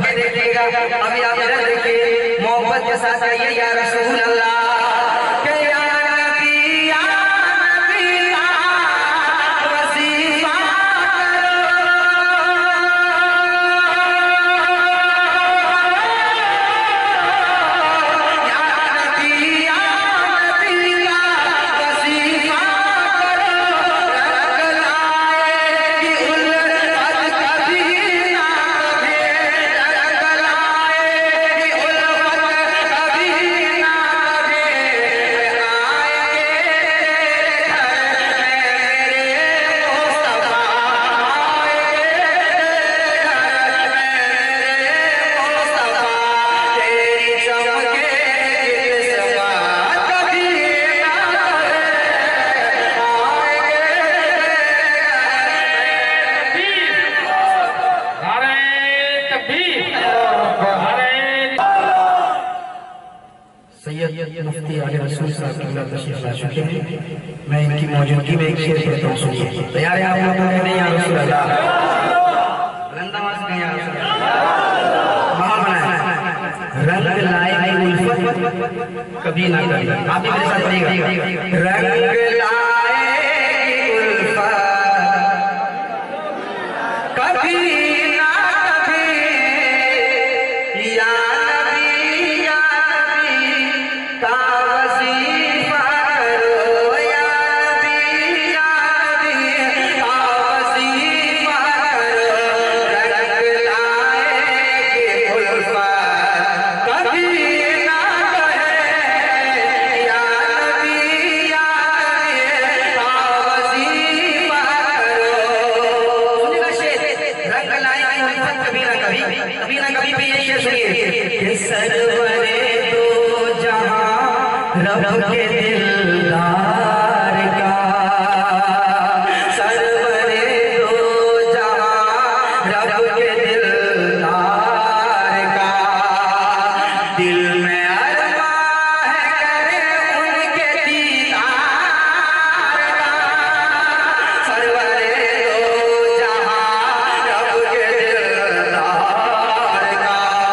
के देखिएगा। अभी आप इधर देखिए, मोहब्बत के साथ आइए या रसूल अल्लाह मुफ्ती आले रसूल साहब की तशरीफ ला चुके हैं। मैं इनकी मौजूदगी में एक शेर कहता हूँ, सुनिए। तैयार है आप लोग? नहीं या रसूल अल्लाह रंग लाए उल्फत कभी ना कभी। आप भी मेरे साथ पढ़िएगा। रंग लाए उल्फत कभी ना कभी, या सरवरे दो जहां रब के दिलदार का, सरवरे दो जहां रब के दिलदार का, दिल में अरमा है करे उनके दीदार का, सरवरे दो जहां रब के दिलदार का,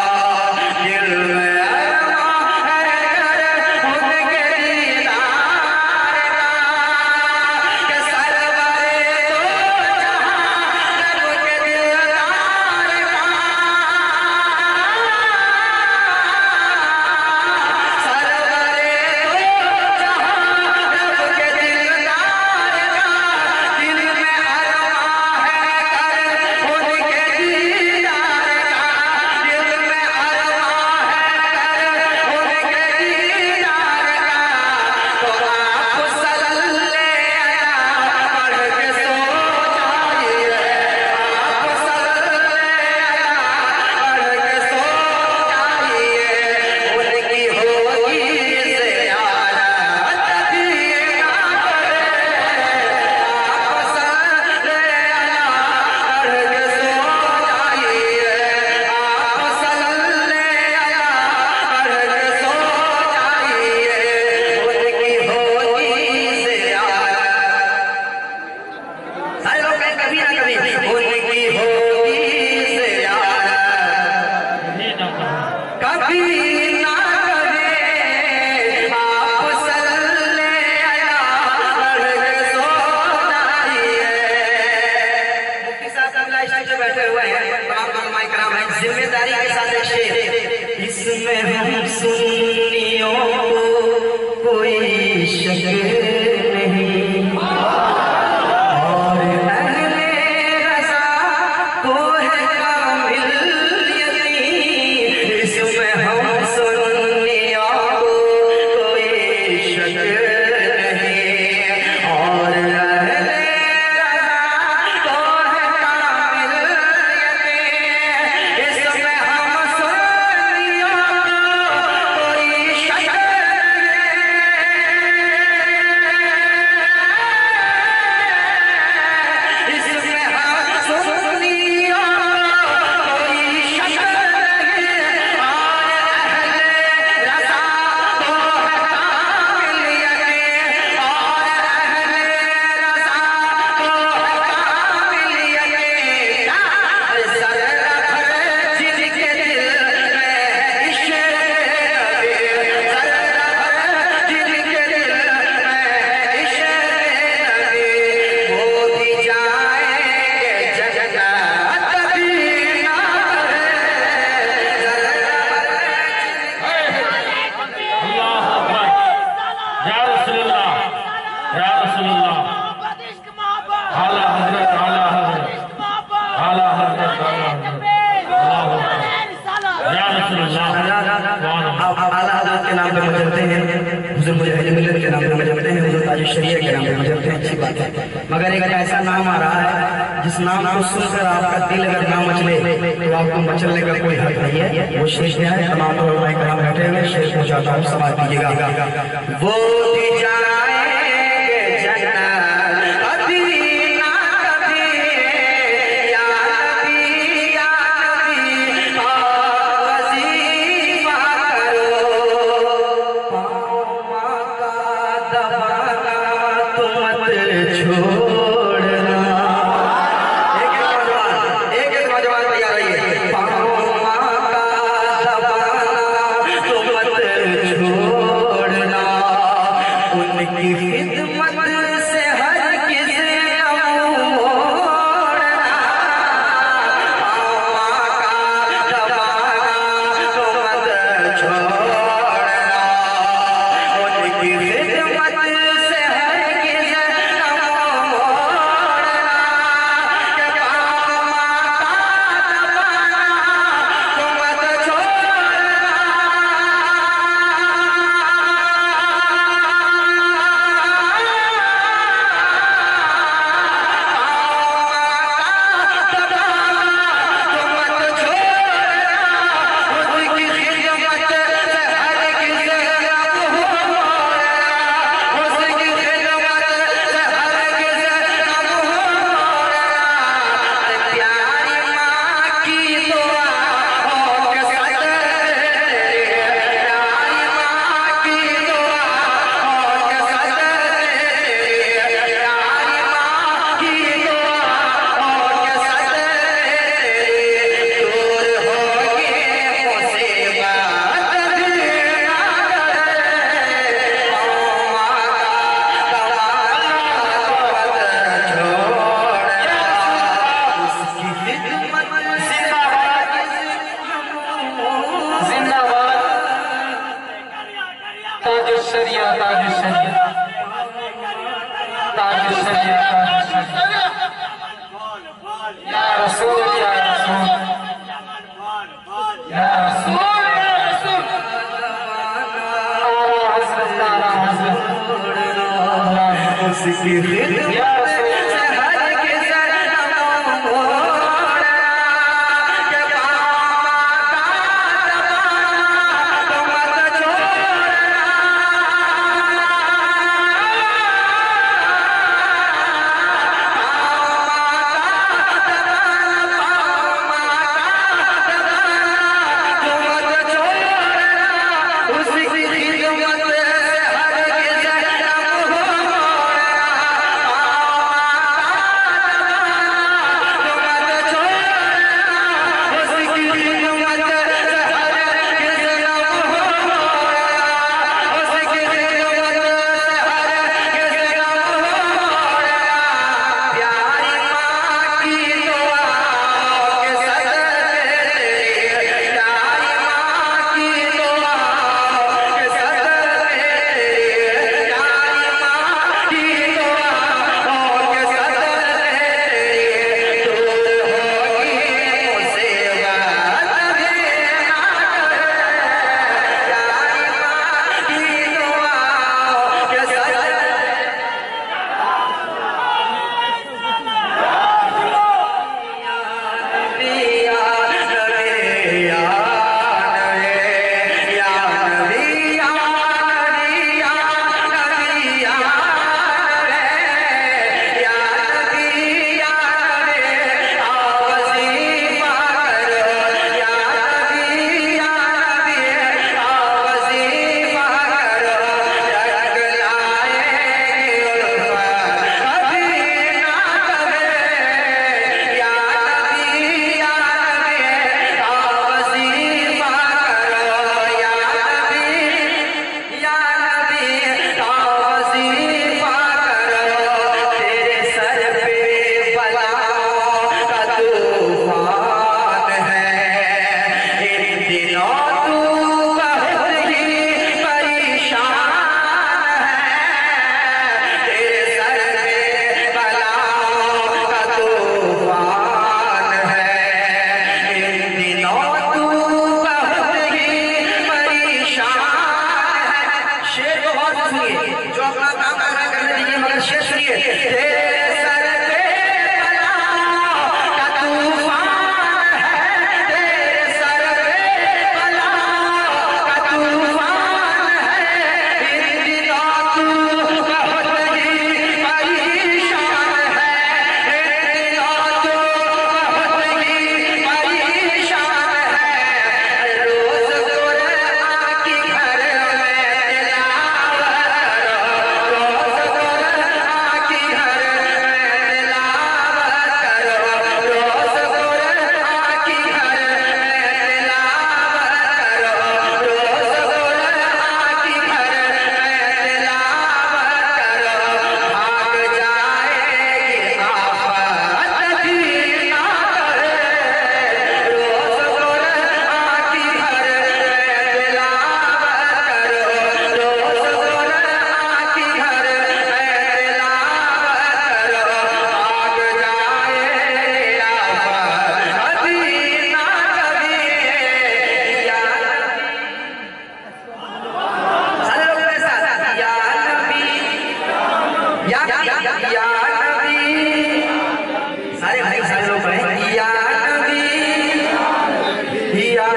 बैठे हुए हैं तमाम इकराम हैं। जिम्मेदारी के साथ एक शेर, इसमें हम सुन्नियों को कोई शक नहीं, और अहले रज़ा को है कामिल यकीन, इसमें हम सुन्नियों को कोई शक नहीं, और अहले रज़ा को है कामिल यकीन, इसमें हम सुन्नियों को आप आला हज़रत के नाम पे मजलते हैं, हुज़ूर मुजाहिद मिल्लत के नाम पे मजलते हैं, हुज़ूर ताज शरीयत के नाम पे मजलते हैं, अच्छी बात है। मगर एक ऐसा नाम आ रहा है जिस नाम को सुनकर आपका दिल अगर ना मचले तो आपको मचलने का कोई हक नहीं है। वो शेष क्या है? तमाम उलमाए कराम बैठे हुए, शेष पहुंचाता हूँ, समाज कीजिएगा। वो भी जाएंगे जन्नत कभी ना कभी, या नबी या नबी वजीफा करो, पाँव का दबाना तुम मत छोड़ना। एक एक नौजवान तैयार रहिए। पाँव का दबाना तुम मत छोड़ना, उनकी खिदमत से हर किसी का मुंह मोड़ना। पाँव का दबाना तुम मत छोड़ना, उनकी खिदमत से हर किसी का मुंह मोड़ना। के पाँव का दबाना तुम मत छोड़ना।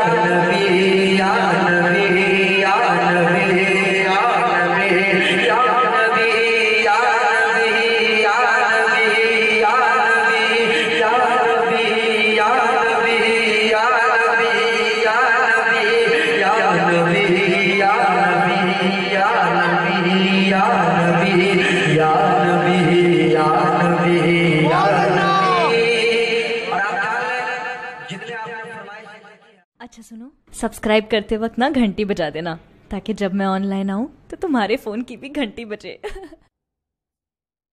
नबी या नबी या नबी या नबी या नबी या नबी या नबी या नबी या नबी या नबी या नबी या नबी या नबी या नबी या नबी या नबी या नबी या नबी या नबी। और आप जान लें जितने आपने फरमाइश की। अच्छा सुनो, सब्सक्राइब करते वक्त ना घंटी बजा देना, ताकि जब मैं ऑनलाइन आऊँ तो तुम्हारे फ़ोन की भी घंटी बजे।